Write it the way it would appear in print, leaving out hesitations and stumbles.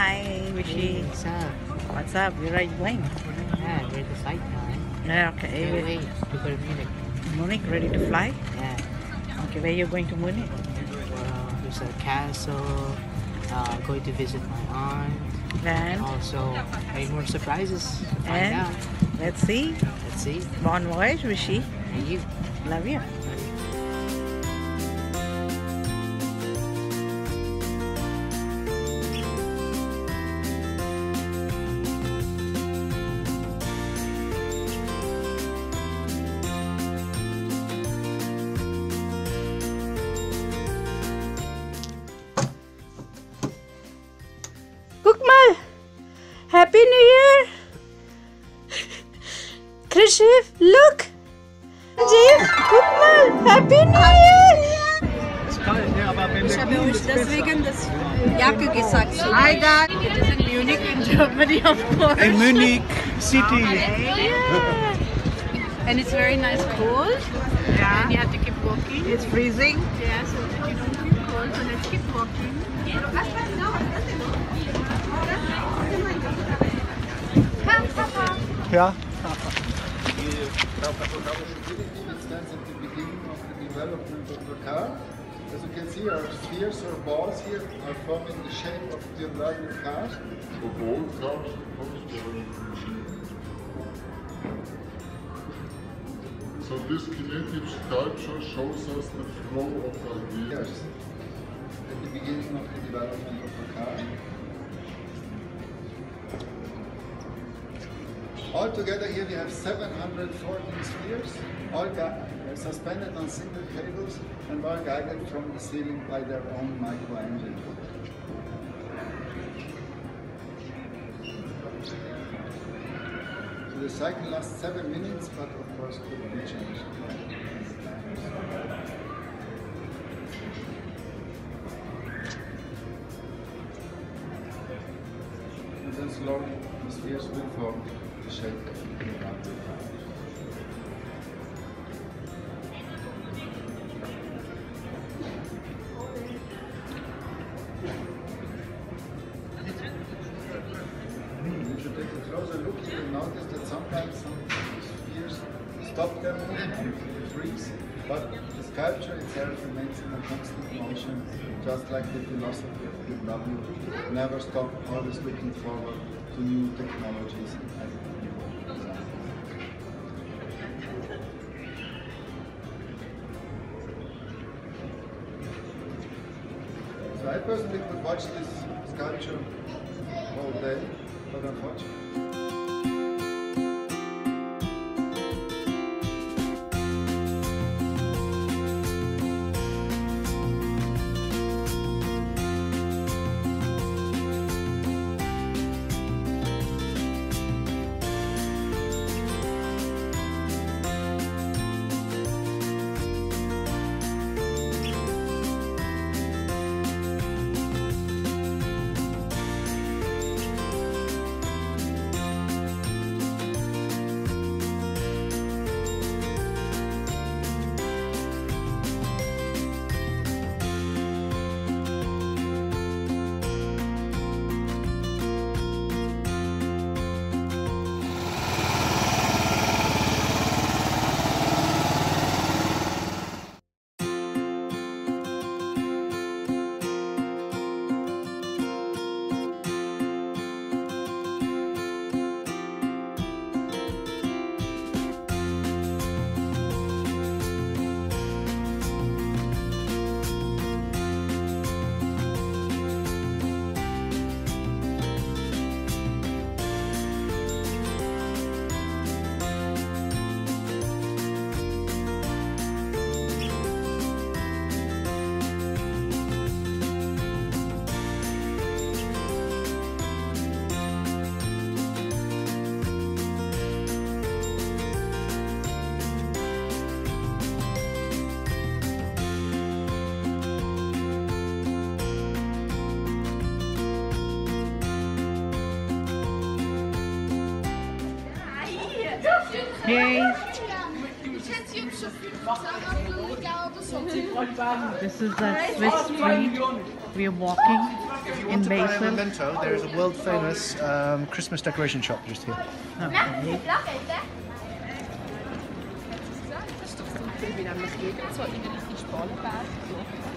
Hi, Vishy. What's up? What's up? Where are you going? Yeah, we're the site now. Yeah, okay. Can't wait to go to Munich. Munich, ready to fly? Yeah. Okay, where are you going to Munich? There's a castle. Going to visit my aunt. And Also, many more surprises to find out. let's see. Let's see. Bon voyage, Vishy. And you. Love you. Guck mal! Happy New Year! Krishif, look! Jeff, guck mal! Happy New Year! Ich habe euch deswegen das Jacke gesagt. Hi guys! It is in Munich in Germany, of course. In Munich city. Yeah. And it's very nice cold. Yeah. And you have to keep walking. It's freezing. Yeah, so that you don't feel cold. So let's keep walking. Ja. Stands at the beginning of the development of the car. As you can see, our spheres or balls here are forming the shape of the BMW car. So this kinetic sculpture shows us the flow of ideas. Yes, at the beginning of the development of the car. Altogether here we have 714 spheres, all suspended on single cables and all guided from the ceiling by their own micro engine. So the cycle lasts 7 minutes, but of course could be changed. And then slowly the spheres will form the shape of the BMW. If you take a closer look, you will notice that sometimes some spheres stop their movement, they freeze, but the sculpture itself remains in a constant motion, just like the philosophy of BMW. Never stop, always looking forward to new technologies and new design. So I personally could watch this sculpture all day, but unfortunately. Yay! This is the Swiss street we are walking. If you In want to buy a Basel. memento, there is a world famous Christmas decoration shop just here. Ich bin nämlich jeder, so in richtig spannend.